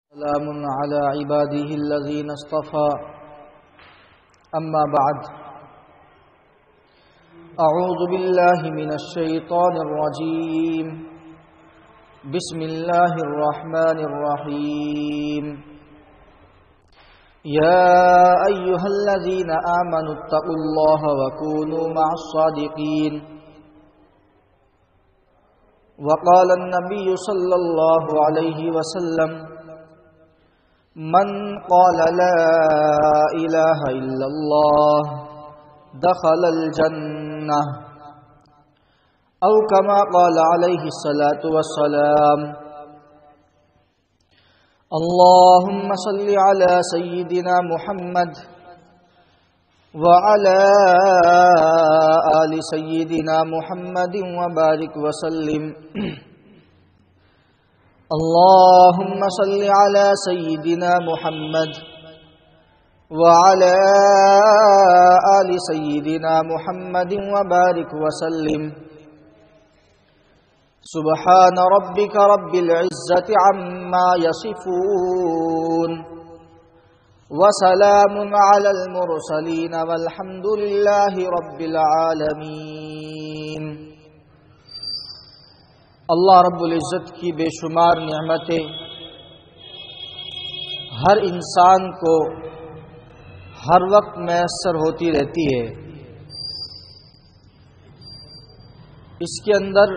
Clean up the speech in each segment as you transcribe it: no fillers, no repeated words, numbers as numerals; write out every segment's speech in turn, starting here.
سلام على عباده الذين اصطفى أما بعد أعوذ بالله من الشيطان الرجيم بسم الله الرحمن الرحيم يا أيها الذين آمنوا اتقوا الله وكونوا مع الصادقين وقال النبي صلى الله عليه وسلم من قال لا إله إلا الله دخل الجنة أو كما قال عليه الصلاة والسلام اللهم صل على سيدنا محمد وعلى آل سيدنا محمد وبارك وسلم اللهم صل على سيدنا محمد وعلى آل سيدنا محمد وبارك وسلم سبحان ربك رب العزة عما يصفون وسلام على المرسلين والحمد لله رب العالمين۔ اللہ رب العزت کی بے شمار نعمتیں ہر انسان کو ہر وقت میسر ہوتی رہتی ہے۔ اس کے اندر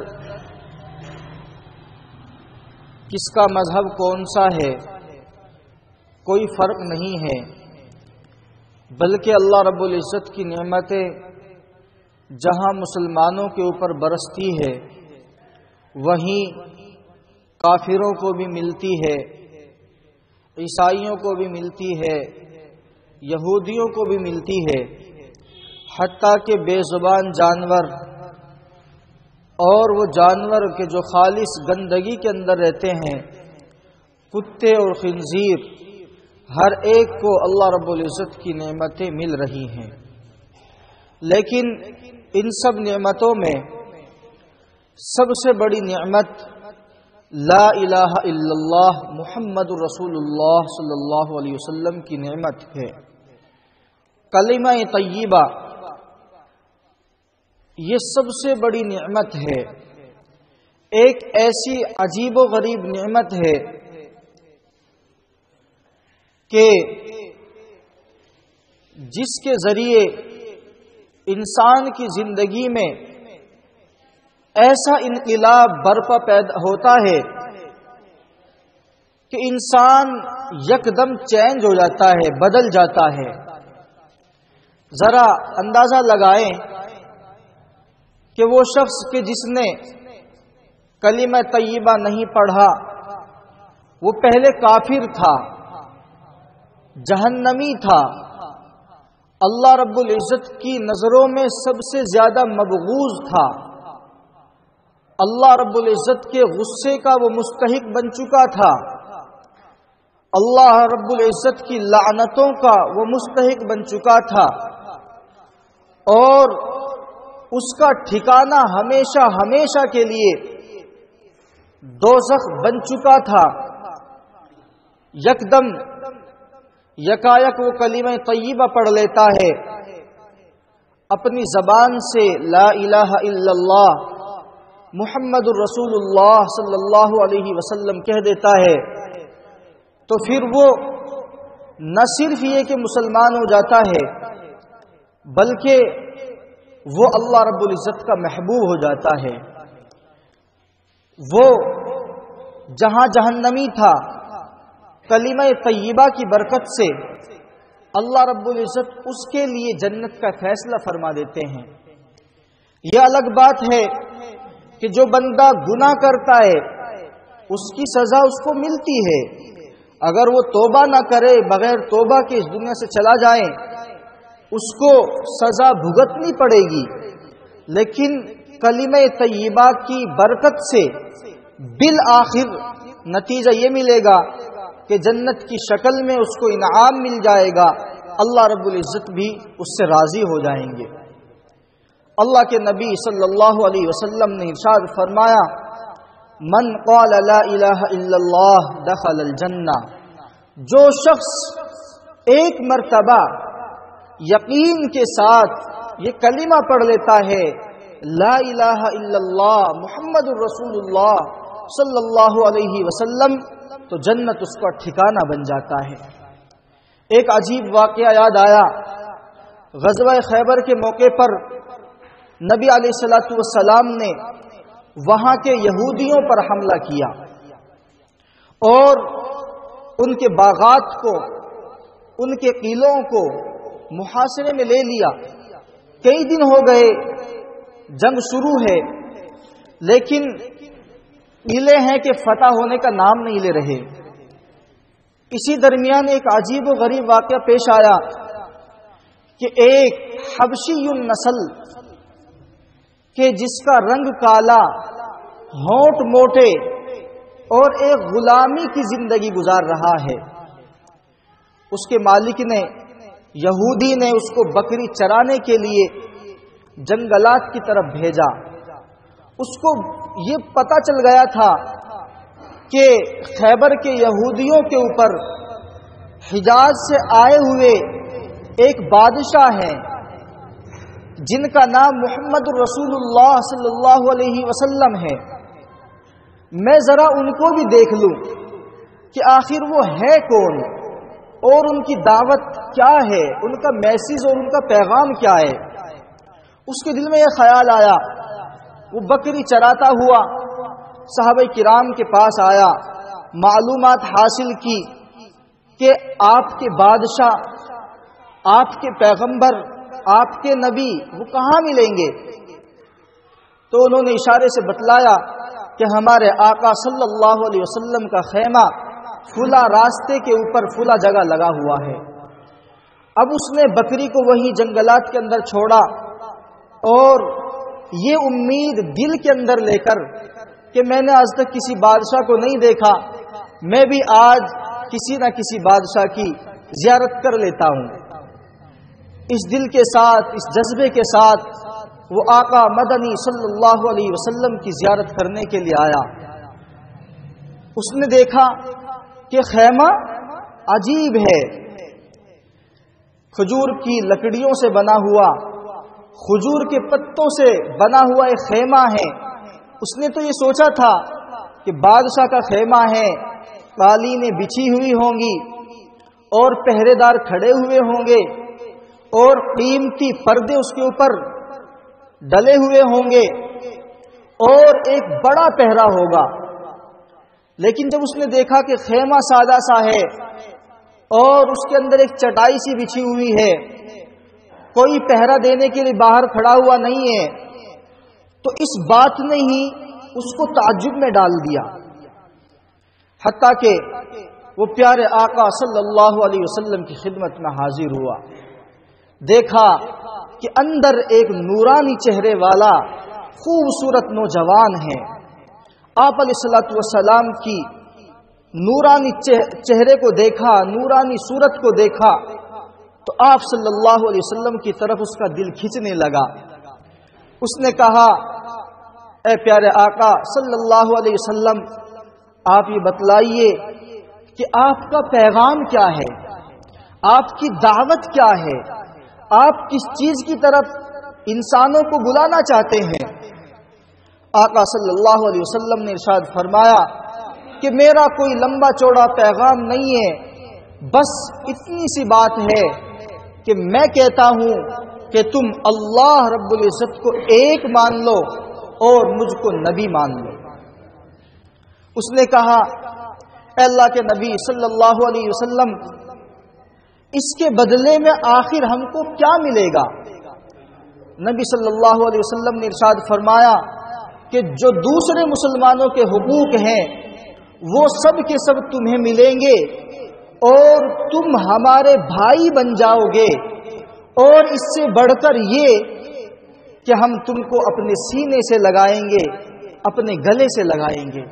کس کا مذہب کون سا ہے کوئی فرق نہیں ہے، بلکہ اللہ رب العزت کی نعمتیں جہاں مسلمانوں کے اوپر برستی ہے وہیں کافروں کو بھی ملتی ہے، عیسائیوں کو بھی ملتی ہے، یہودیوں کو بھی ملتی ہے، حتیٰ کہ بے زبان جانور اور وہ جانور کے جو خالص گندگی کے اندر رہتے ہیں، کتے اور خنزیر، ہر ایک کو اللہ رب العزت کی نعمتیں مل رہی ہیں۔ لیکن ان سب نعمتوں میں سب سے بڑی نعمت لا الہ الا اللہ محمد رسول اللہ صلی اللہ علیہ وسلم کی نعمت ہے۔ کلمہ طیبہ یہ سب سے بڑی نعمت ہے، ایک ایسی عجیب و غریب نعمت ہے کہ جس کے ذریعے انسان کی زندگی میں ایسا انقلاب برپا پیدا ہوتا ہے کہ انسان یکدم چینج ہو جاتا ہے، بدل جاتا ہے۔ ذرا اندازہ لگائیں کہ وہ شخص کہ جس نے کلمہ طیبہ نہیں پڑھا وہ پہلے کافر تھا، جہنمی تھا، اللہ رب العزت کی نظروں میں سب سے زیادہ مبغوض تھا، اللہ رب العزت کے غصے کا وہ مستحق بن چکا تھا، اللہ رب العزت کی لعنتوں کا وہ مستحق بن چکا تھا، اور اس کا ٹھکانہ ہمیشہ ہمیشہ کے لیے دوزخ بن چکا تھا۔ یکدم یکایک وہ کلمہ طیبہ پڑھ لیتا ہے، اپنی زبان سے لا الہ الا اللہ محمد الرسول اللہ صلی اللہ علیہ وسلم کہہ دیتا ہے، تو پھر وہ نہ صرف یہ کہ مسلمان ہو جاتا ہے بلکہ وہ اللہ رب العزت کا محبوب ہو جاتا ہے۔ وہ جہاں جہنمی تھا، کلمہ طیبہ کی برکت سے اللہ رب العزت اس کے لیے جنت کا فیصلہ فرما دیتے ہیں۔ یہ الگ بات ہے کہ جو بندہ گناہ کرتا ہے اس کی سزا اس کو ملتی ہے، اگر وہ توبہ نہ کرے، بغیر توبہ کے اس دنیا سے چلا جائے، اس کو سزا بھگتنی پڑے گی، لیکن کلمہ طیبہ کی برکت سے بالآخر نتیجہ یہ ملے گا کہ جنت کی شکل میں اس کو انعام مل جائے گا، اللہ رب العزت بھی اس سے راضی ہو جائیں گے۔ اللہ کے نبی صلی اللہ علیہ وسلم نے ارشاد فرمایا من قال لا الہ الا اللہ دخل الجنہ، جو شخص ایک مرتبہ یقین کے ساتھ یہ کلمہ پڑھ لیتا ہے لا الہ الا اللہ محمد الرسول اللہ صلی اللہ علیہ وسلم، تو جنت اس کا ٹھکانہ بن جاتا ہے۔ ایک عجیب واقعہ یاد آیا، غزوہ خیبر کے موقع پر نبی علیہ الصلوۃ والسلام نے وہاں کے یہودیوں پر حملہ کیا اور ان کے باغات کو، ان کے قلعوں کو محاصرے میں لے لیا۔ کئی دن ہو گئے، جنگ شروع ہے، لیکن قلعے ہیں کہ فتح ہونے کا نام نہیں لے رہے۔ اسی درمیان ایک عجیب و غریب واقعہ پیش آیا کہ ایک حبشی النسل کہ جس کا رنگ کالا، ہونٹ موٹے اور ایک غلامی کی زندگی گزار رہا ہے، اس کے مالک نے، یہودی نے اس کو بکری چرانے کے لیے جنگلات کی طرف بھیجا۔ اس کو یہ پتہ چل گیا تھا کہ خیبر کے یہودیوں کے اوپر حجاز سے آئے ہوئے ایک بادشاہ ہیں جن کا نام محمد الرسول اللہ صلی اللہ علیہ وسلم ہے۔ میں ذرا ان کو بھی دیکھ لوں کہ آخر وہ ہے کون اور ان کی دعوت کیا ہے، ان کا میسیج اور ان کا پیغام کیا ہے۔ اس کے دل میں یہ خیال آیا، وہ بکری چراتا ہوا صحابہ کرام کے پاس آیا، معلومات حاصل کی کہ آپ کے بادشاہ، آپ کے پیغمبر، آپ کے نبی وہ کہاں ملیں گے؟ تو انہوں نے اشارے سے بتلایا کہ ہمارے آقا صلی اللہ علیہ وسلم کا خیمہ فلاں راستے کے اوپر فلاں جگہ لگا ہوا ہے۔ اب اس نے بکری کو وہی جنگلات کے اندر چھوڑا اور یہ امید دل کے اندر لے کر کہ میں نے آج تک کسی بادشاہ کو نہیں دیکھا، میں بھی آج کسی نہ کسی بادشاہ کی زیارت کر لیتا ہوں۔ اس دل کے ساتھ، اس جذبے کے ساتھ وہ آقا مدنی صلی اللہ علیہ وسلم کی زیارت کرنے کے لیے آیا۔ اس نے دیکھا کہ خیمہ عجیب ہے، کھجور کی لکڑیوں سے بنا ہوا، کھجور کے پتوں سے بنا ہوا ایک خیمہ ہے۔ اس نے تو یہ سوچا تھا کہ بادشاہ کا خیمہ ہے، قالینیں بچھی ہوئی ہوں گی اور پہرے دار کھڑے ہوئے ہوں گے اور قیمتی پردے اس کے اوپر ڈلے ہوئے ہوں گے اور ایک بڑا پہرا ہوگا۔ لیکن جب اس نے دیکھا کہ خیمہ سادہ سا ہے اور اس کے اندر ایک چٹائی سی بچھی ہوئی ہے، کوئی پہرا دینے کے لیے باہر کھڑا ہوا نہیں ہے، تو اس بات نے ہی اس کو تعجب میں ڈال دیا، حتیٰ کہ وہ پیارے آقا صلی اللہ علیہ وسلم کی خدمت میں حاضر ہوا۔ دیکھا کہ اندر ایک نورانی چہرے والا خوبصورت نوجوان ہے۔ آپ علیہ الصلوۃ والسلام کی نورانی چہرے کو دیکھا، نورانی صورت کو دیکھا تو آپ صلی اللہ علیہ وسلم کی طرف اس کا دل کھنچنے لگا۔ اس نے کہا، اے پیارے آقا صلی اللہ علیہ وسلم، آپ یہ بتلائیے کہ آپ کا پیغام کیا ہے، آپ کی دعوت کیا ہے، آپ کس چیز کی طرف انسانوں کو بلانا چاہتے ہیں؟ آقا صلی اللہ علیہ وسلم نے ارشاد فرمایا کہ میرا کوئی لمبا چوڑا پیغام نہیں ہے، بس اتنی سی بات ہے کہ میں کہتا ہوں کہ تم اللہ رب العزت کو ایک مان لو اور مجھ کو نبی مان لو۔ اس نے کہا، اے اللہ کے نبی صلی اللہ علیہ وسلم، اس کے بدلے میں آخر ہم کو کیا ملے گا؟ نبی صلی اللہ علیہ وسلم نے ارشاد فرمایا کہ جو دوسرے مسلمانوں کے حقوق ہیں وہ سب کے سب تمہیں ملیں گے اور تم ہمارے بھائی بن جاؤ گے، اور اس سے بڑھ کر یہ کہ ہم تم کو اپنے سینے سے لگائیں گے، اپنے گلے سے لگائیں گے۔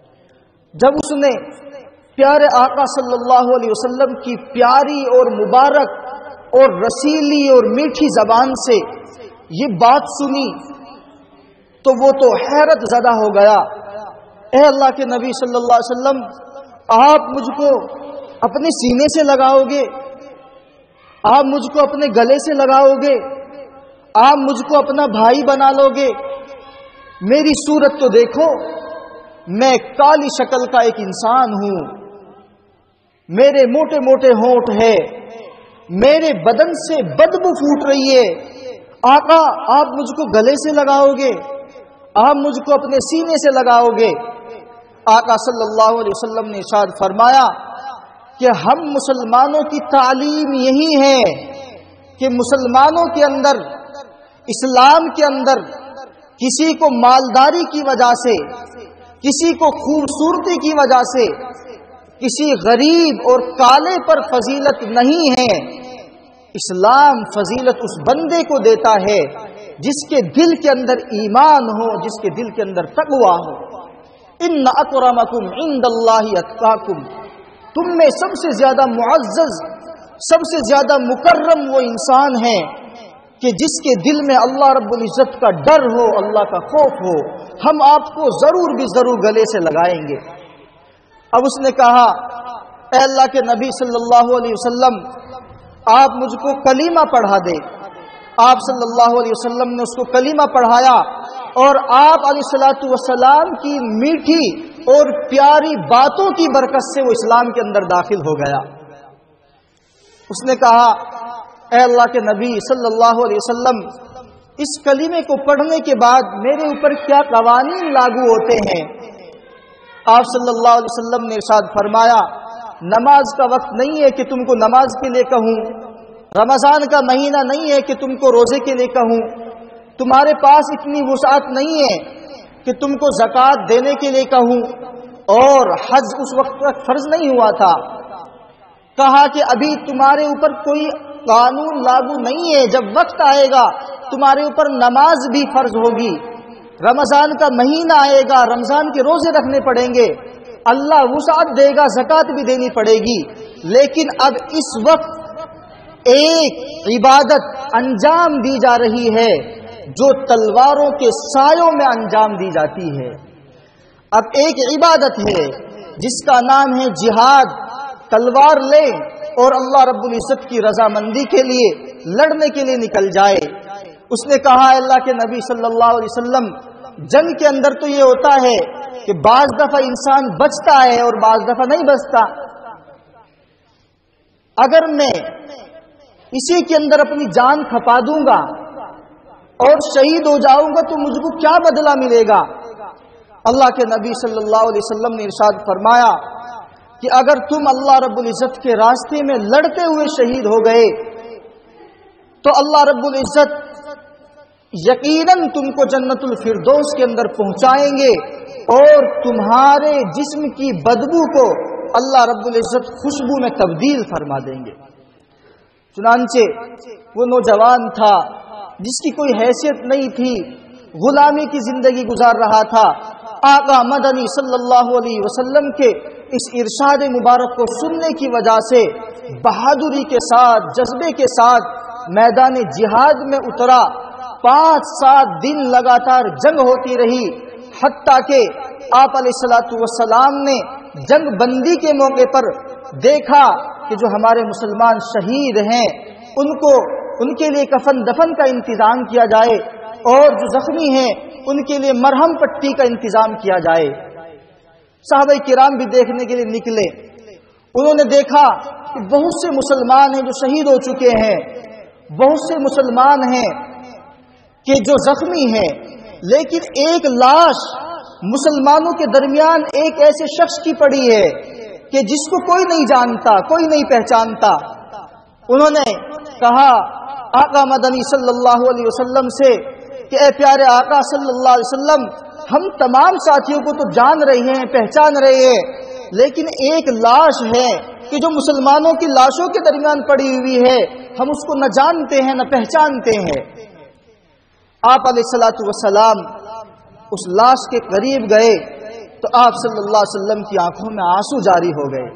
جب اس نے پیارے آقا صلی اللہ علیہ وسلم کی پیاری اور مبارک اور رسیلی اور میٹھی زبان سے یہ بات سنی تو وہ تو حیرت زدہ ہو گیا۔ اے اللہ کے نبی صلی اللہ علیہ وسلم، آپ مجھ کو اپنے سینے سے لگاؤ گے، آپ مجھ کو اپنے گلے سے لگاؤ گے، آپ مجھ کو اپنا بھائی بنا لو گے۔ میری صورت تو دیکھو، میں کالی شکل کا ایک انسان ہوں، میرے موٹے موٹے ہونٹ ہے، میرے بدن سے بدبو پھوٹ رہی ہے۔ آقا آپ مجھ کو گلے سے لگاؤ گے، آپ مجھ کو اپنے سینے سے لگاؤ گے۔ آقا صلی اللہ علیہ وسلم نے ارشاد فرمایا کہ ہم مسلمانوں کی تعلیم یہی ہے کہ مسلمانوں کے اندر، اسلام کے اندر کسی کو مالداری کی وجہ سے، کسی کو خوبصورتی کی وجہ سے، کسی غریب اور کالے پر فضیلت نہیں ہے۔ اسلام فضیلت اس بندے کو دیتا ہے جس کے دل کے اندر ایمان ہو، جس کے دل کے اندر تقوی ہو۔ ان اکرمکم عند اللہ اتقاکم، تم میں سب سے زیادہ معزز، سب سے زیادہ مکرم وہ انسان ہے کہ جس کے دل میں اللہ رب العزت کا ڈر ہو، اللہ کا خوف ہو۔ ہم آپ کو ضرور بھی ضرور گلے سے لگائیں گے۔ اب اس نے کہا، اے اللہ کے نبی صلی اللہ علیہ وسلم، آپ مجھ کو کلمہ پڑھا دے۔ آپ صلی اللہ علیہ وسلم نے اس کو کلمہ پڑھایا، اور آپ علیہ الصلوۃ والسلام کی میٹھی اور پیاری باتوں کی برکت سے وہ اسلام کے اندر داخل ہو گیا۔ اس نے کہا، اے اللہ کے نبی صلی اللہ علیہ وسلم، اس کلمے کو پڑھنے کے بعد میرے اوپر کیا قوانین لاگو ہوتے ہیں؟ آپ صلی اللہ علیہ وسلم نے ارشاد فرمایا، نماز کا وقت نہیں ہے کہ تم کو نماز کے لیے کہوں، رمضان کا مہینہ نہیں ہے کہ تم کو روزے کے لیے کہوں، تمہارے پاس اتنی وسعت نہیں ہے کہ تم کو زکوٰۃ دینے کے لیے کہوں، اور حج اس وقت تک فرض نہیں ہوا تھا۔ کہا کہ ابھی تمہارے اوپر کوئی قانون لاگو نہیں ہے، جب وقت آئے گا تمہارے اوپر نماز بھی فرض ہوگی، رمضان کا مہینہ آئے گا، رمضان کے روزے رکھنے پڑیں گے، اللہ وسعت دے گا، زکوٰۃ بھی دینی پڑے گی۔ لیکن اب اس وقت ایک عبادت انجام دی جا رہی ہے جو تلواروں کے سایوں میں انجام دی جاتی ہے۔ اب ایک عبادت ہے جس کا نام ہے جہاد، تلوار لے اور اللہ رب العزت کی رضامندی کے لیے لڑنے کے لیے نکل جائے۔ اس نے کہا، اللہ کے نبی صلی اللہ علیہ وسلم، جنگ کے اندر تو یہ ہوتا ہے کہ بعض دفعہ انسان بچتا ہے اور بعض دفعہ نہیں بچتا، اگر میں اسی کے اندر اپنی جان کھپا دوں گا اور شہید ہو جاؤں گا تو مجھ کو کیا بدلہ ملے گا؟ اللہ کے نبی صلی اللہ علیہ وسلم نے ارشاد فرمایا کہ اگر تم اللہ رب العزت کے راستے میں لڑتے ہوئے شہید ہو گئے تو اللہ رب العزت یقیناً تم کو جنت الفردوس کے اندر پہنچائیں گے، اور تمہارے جسم کی بدبو کو اللہ رب العزت خوشبو میں تبدیل فرما دیں گے۔ چنانچہ وہ نوجوان تھا جس کی کوئی حیثیت نہیں تھی، غلامی کی زندگی گزار رہا تھا، آقا مدنی صلی اللہ علیہ وسلم کے اس ارشاد مبارک کو سننے کی وجہ سے بہادری کے ساتھ، جذبے کے ساتھ میدان جہاد میں اترا۔ 5-7 دن لگاتار جنگ ہوتی رہی، حتیٰ کہ آپ علیہ الصلوۃ والسلام نے جنگ بندی کے موقع پر دیکھا کہ جو ہمارے مسلمان شہید ہیں ان کے لیے کفن دفن کا انتظام کیا جائے، اور جو زخمی ہیں ان کے لیے مرہم پٹی کا انتظام کیا جائے۔ صحابہ کرام بھی دیکھنے کے لیے نکلے، انہوں نے دیکھا کہ بہت سے مسلمان ہیں جو شہید ہو چکے ہیں، بہت سے مسلمان ہیں کہ جو زخمی ہیں، لیکن ایک لاش مسلمانوں کے درمیان ایک ایسے شخص کی پڑی ہے کہ جس کو کوئی نہیں جانتا، کوئی نہیں پہچانتا۔ انہوں نے کہا آقا مدنی صلی اللہ علیہ وسلم سے کہ اے پیارے آقا صلی اللہ علیہ وسلم، ہم تمام ساتھیوں کو تو جان رہے ہیں، پہچان رہے ہیں، لیکن ایک لاش ہے کہ جو مسلمانوں کی لاشوں کے درمیان پڑی ہوئی ہے، ہم اس کو نہ جانتے ہیں نہ پہچانتے ہیں۔ آپ علیہ الصلوۃ والسلام اس لاش کے قریب گئے تو آپ صلی اللہ علیہ وسلم کی آنکھوں میں آنسو جاری ہو گئے۔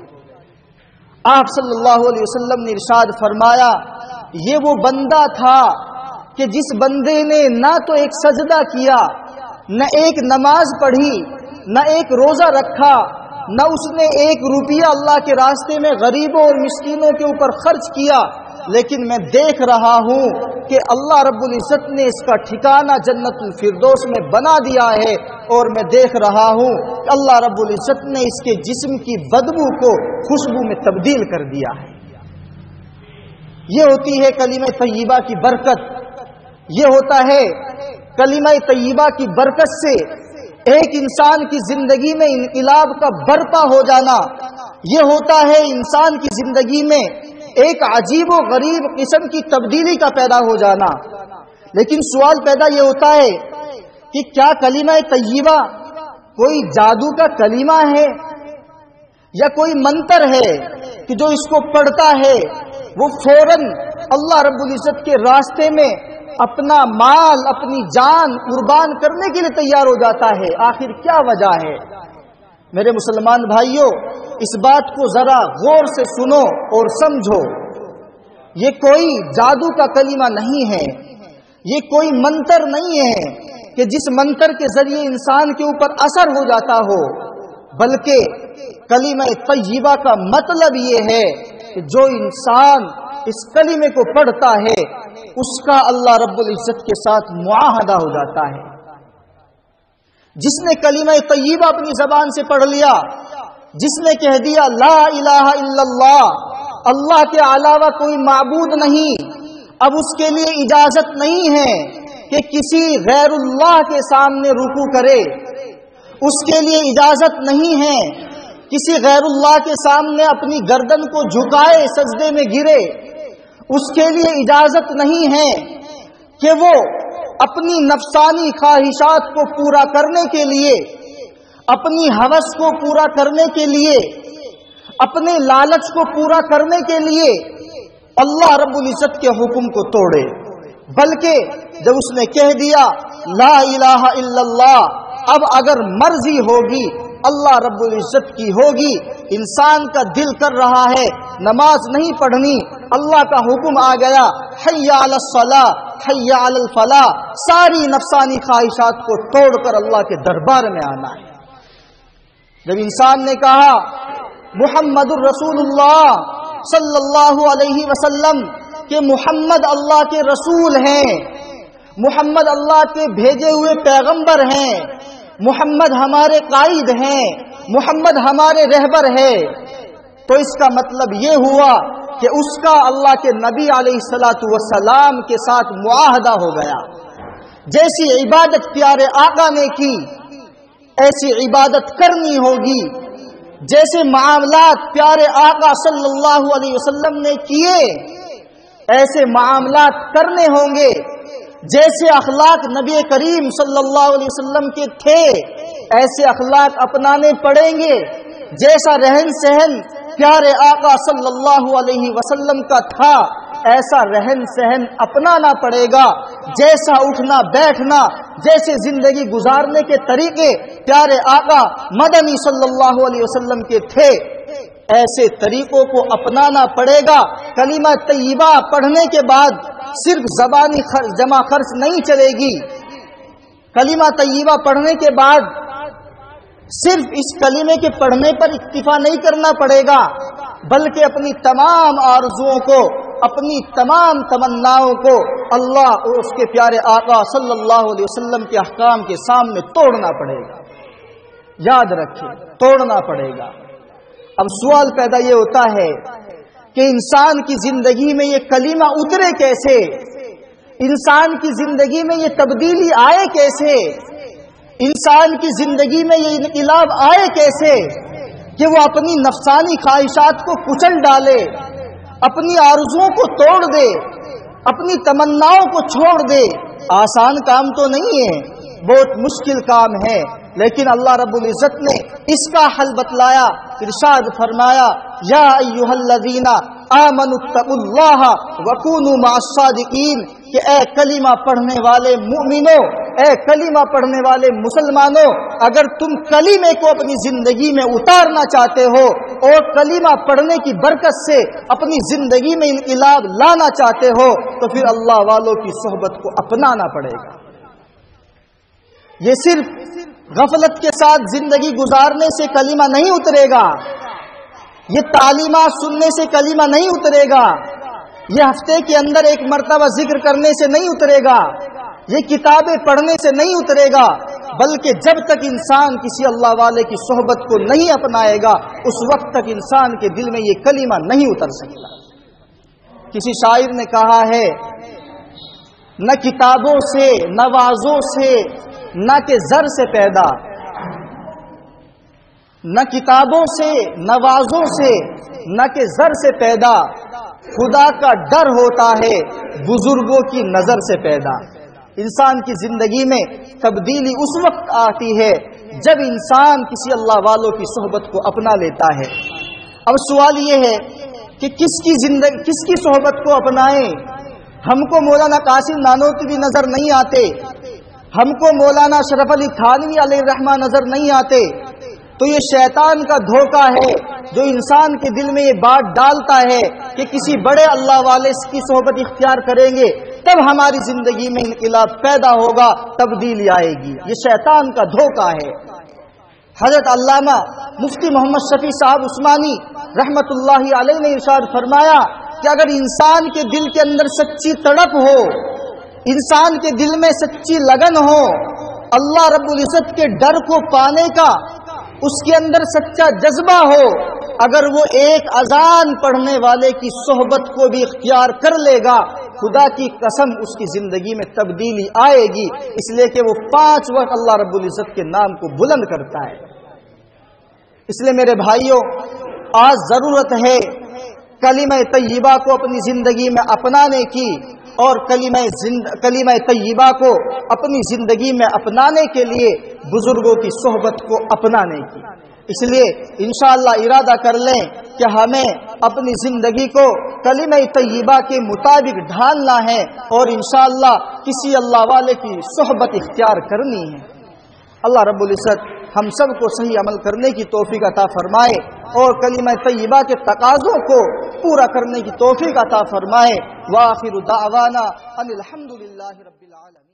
آپ صلی اللہ علیہ وسلم نے ارشاد فرمایا، یہ وہ بندہ تھا کہ جس بندے نے نہ تو ایک سجدہ کیا، نہ ایک نماز پڑھی، نہ ایک روزہ رکھا، نہ اس نے ایک روپیہ اللہ کے راستے میں غریبوں اور مسکینوں کے اوپر خرچ کیا، لیکن میں دیکھ رہا ہوں کہ اللہ رب العزت نے اس کا ٹھکانہ جنت الفردوس میں بنا دیا ہے، اور میں دیکھ رہا ہوں کہ اللہ رب العزت نے اس کے جسم کی بدبو کو خوشبو میں تبدیل کر دیا ہے۔ یہ ہوتی ہے کلمہ طیبہ کی برکت، یہ ہوتا ہے کلمہ طیبہ کی برکت سے ایک انسان کی زندگی میں انقلاب کا برپا ہو جانا، یہ ہوتا ہے انسان کی زندگی میں ایک عجیب و غریب قسم کی تبدیلی کا پیدا ہو جانا۔ لیکن سوال پیدا یہ ہوتا ہے کہ کیا کلمہ طیبہ کوئی جادو کا کلمہ ہے یا کوئی منتر ہے کہ جو اس کو پڑھتا ہے وہ فوراً اللہ رب العزت کے راستے میں اپنا مال، اپنی جان قربان کرنے کے لیے تیار ہو جاتا ہے؟ آخر کیا وجہ ہے؟ میرے مسلمان بھائیوں، اس بات کو ذرا غور سے سنو اور سمجھو۔ یہ کوئی جادو کا کلمہ نہیں ہے، یہ کوئی منتر نہیں ہے کہ جس منتر کے ذریعے انسان کے اوپر اثر ہو جاتا ہو، بلکہ کلمہ طیبہ کا مطلب یہ ہے کہ جو انسان اس کلمے کو پڑھتا ہے اس کا اللہ رب العزت کے ساتھ معاہدہ ہو جاتا ہے۔ جس نے کلمہ طیبہ اپنی زبان سے پڑھ لیا، جس نے کہہ دیا لا الہ الا اللہ، اللہ کے علاوہ کوئی معبود نہیں، اب اس کے لیے اجازت نہیں ہے کہ کسی غیر اللہ کے سامنے رکوع کرے، اس کے لیے اجازت نہیں ہے کسی غیر اللہ کے سامنے اپنی گردن کو جھکائے، سجدے میں گرے، اس کے لیے اجازت نہیں ہے کہ وہ اپنی نفسانی خواہشات کو پورا کرنے کے لیے، اپنی ہوس کو پورا کرنے کے لیے، اپنے لالچ کو پورا کرنے کے لیے اللہ رب العزت کے حکم کو توڑے، بلکہ جب اس نے کہہ دیا لا الہ الا اللہ، اب اگر مرضی ہوگی اللہ رب العزت کی ہوگی، انسان کا دل کر رہا ہے نماز نہیں پڑھنی، اللہ کا حکم آ گیا حی علی الصلاۃ حی علی الفلاح، ساری نفسانی خواہشات کو توڑ کر اللہ کے دربار میں آنا ہے۔ جب انسان نے کہا محمد الرسول اللہ صلی اللہ علیہ وسلم کہ محمد اللہ کے رسول ہیں، محمد اللہ کے بھیجے ہوئے پیغمبر ہیں، محمد ہمارے قائد ہیں، محمد ہمارے رہبر ہے، تو اس کا مطلب یہ ہوا کہ اس کا اللہ کے نبی علیہ الصلوۃ والسلام کے ساتھ معاہدہ ہو گیا۔ جیسی عبادت پیارے آقا نے کی ایسی عبادت کرنی ہوگی، جیسے معاملات پیارے آقا صلی اللہ علیہ وسلم نے کیے ایسے معاملات کرنے ہوں گے، جیسے اخلاق نبی کریم صلی اللہ علیہ وسلم کے تھے ایسے اخلاق اپنانے پڑیں گے، جیسا رہن سہن پیارے آقا صلی اللہ علیہ وسلم کا تھا ایسا رہن سہن اپنانا پڑے گا، جیسا اٹھنا بیٹھنا، جیسے زندگی گزارنے کے طریقے پیارے آقا مدنی صلی اللہ علیہ وسلم کے تھے ایسے طریقوں کو اپنانا پڑے گا۔ کلمہ طیبہ پڑھنے کے بعد صرف زبانی جمع خرچ نہیں چلے گی، کلمہ طیبہ پڑھنے کے بعد صرف اس کلمے کے پڑھنے پر اکتفا نہیں کرنا پڑے گا، بلکہ اپنی تمام آرزوؤں کو، اپنی تمام تمناؤں کو اللہ اور اس کے پیارے آقا صلی اللہ علیہ وسلم کے احکام کے سامنے توڑنا پڑے گا۔ یاد رکھیں، توڑنا پڑے گا۔ اب سوال پیدا یہ ہوتا ہے کہ انسان کی زندگی میں یہ کلمہ اترے کیسے، انسان کی زندگی میں یہ تبدیلی آئے کیسے، انسان کی زندگی میں یہ انقلاب آئے کیسے کہ وہ اپنی نفسانی خواہشات کو کچل ڈالے، اپنی آرزوؤں کو توڑ دے، اپنی تمناؤں کو چھوڑ دے۔ آسان کام تو نہیں ہے، بہت مشکل کام ہے، لیکن اللہ رب العزت نے اس کا حل بتلایا، ارشاد فرمایا یا ایھا الذین آمنوا اتقوا اللہ وکونوا مع الصادقین، کہ اے کلمہ پڑھنے والے مومنوں، اے کلمہ پڑھنے والے مسلمانوں، اگر تم کلمے کو اپنی زندگی میں اتارنا چاہتے ہو اور کلمہ پڑھنے کی برکت سے اپنی زندگی میں انقلاب لانا چاہتے ہو تو پھر اللہ والوں کی صحبت کو اپنانا پڑے گا۔ یہ صرف غفلت کے ساتھ زندگی گزارنے سے کلمہ نہیں اترے گا، یہ تعلیمات سننے سے کلمہ نہیں اترے گا، یہ ہفتے کے اندر ایک مرتبہ ذکر کرنے سے نہیں اترے گا، یہ کتابیں پڑھنے سے نہیں اترے گا، بلکہ جب تک انسان کسی اللہ والے کی صحبت کو نہیں اپنائے گا اس وقت تک انسان کے دل میں یہ کلمہ نہیں اتر سکتا۔ کسی شاعر نے کہا ہے، نہ کتابوں سے نہ وعظوں سے نہ کہ زر سے پیدا، نہ کتابوں سے نہ وعظوں سے نہ کہ زر سے پیدا، خدا کا ڈر ہوتا ہے بزرگوں کی نظر سے پیدا۔ انسان کی زندگی میں تبدیلی اس وقت آتی ہے جب انسان کسی اللہ والوں کی صحبت کو اپنا لیتا ہے۔ اب سوال یہ ہے کہ کس کی صحبت کو اپنائیں؟ ہم کو مولانا قاسم نانوتوی نظر نہیں آتے، ہم کو مولانا اشرف علی تھانوی علیہ الرحمہ نظر نہیں آتے، تو یہ شیطان کا دھوکہ ہے جو انسان کے دل میں یہ بات ڈالتا ہے کہ کسی بڑے اللہ والے کی صحبت اختیار کریں گے تب ہماری زندگی میں انقلاب پیدا ہوگا، تبدیلی آئے گی۔ یہ شیطان کا دھوکہ ہے۔ حضرت علامہ مفتی محمد شفیع صاحب عثمانی رحمت اللہ علیہ نے ارشاد فرمایا کہ اگر انسان کے دل کے اندر سچی تڑپ ہو، انسان کے دل میں سچی لگن ہو، اللہ رب العزت کے ڈر کو پانے کا اس کے اندر سچا جذبہ ہو، اگر وہ ایک اذان پڑھنے والے کی صحبت کو بھی اختیار کر لے گا، خدا کی قسم اس کی زندگی میں تبدیلی آئے گی، اس لیے کہ وہ 5 وقت اللہ رب العزت کے نام کو بلند کرتا ہے۔ اس لیے میرے بھائیوں، آج ضرورت ہے کلمہ طیبہ کو اپنی زندگی میں اپنانے کی، اور کلمہ طیبہ کو اپنی زندگی میں اپنانے کے لیے بزرگوں کی صحبت کو اپنانے کی۔ اس لیے انشاءاللہ ارادہ کر لیں کہ ہمیں اپنی زندگی کو کلمہ طیبہ کے مطابق ڈھالنا ہے اور انشاءاللہ کسی اللہ والے کی صحبت اختیار کرنی ہے۔ اللہ رب العزت ہم سب کو صحیح عمل کرنے کی توفیق عطا فرمائے اور کلمہ طیبہ کے تقاضوں کو پورا کرنے کی توفیق عطا فرمائے۔ وآخر دعوانا ان الحمد للہ رب العالمین۔